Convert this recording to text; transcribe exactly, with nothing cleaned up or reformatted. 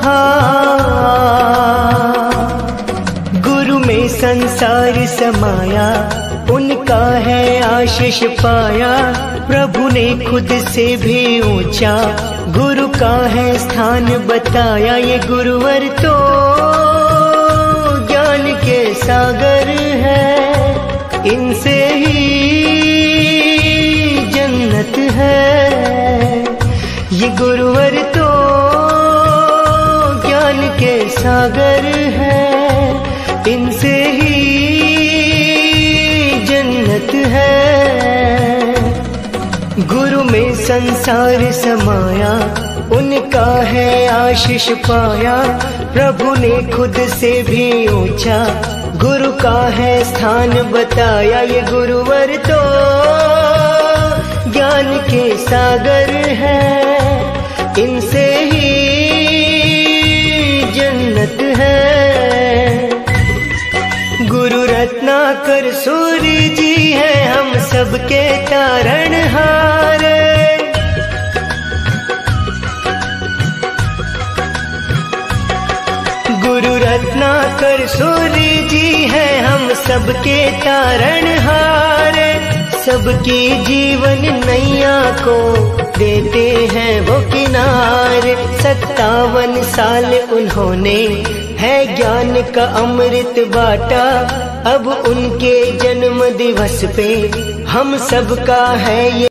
गुरु में संसार समाया, उनका है आशीष पाया। प्रभु ने खुद से भी ऊंचा गुरु का है स्थान बताया। ये गुरुवर तो ज्ञान के सागर है, इनसे ही जन्नत है। ये गुरुवर तो ज्ञान के सागर है, इनसे ही जन्नत है। गुरु में संसार समाया, उनका है आशीष पाया। प्रभु ने खुद से भी ऊंचा गुरु का है स्थान बताया। ये गुरुवर तो ज्ञान के सागर है, इनसे ही जन्नत है। गुरु रत्नाकर सूर्य जी है हम सबके तारणहार। गुरु रत्नाकर सूर्य जी है हम सबके तारणहार। सबकी जीवन नैया को देते हैं वो किनारे। सत्तावन साल उन्होंने है ज्ञान का अमृत बाटा। अब उनके जन्म दिवस पे हम सबका है ये